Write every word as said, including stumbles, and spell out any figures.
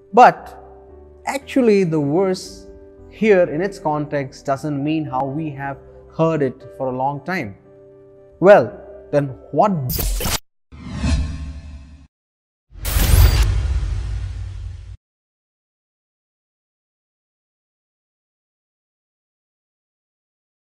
But actually, the verse here in its context doesn't mean how we have heard it for a long time. Well, then what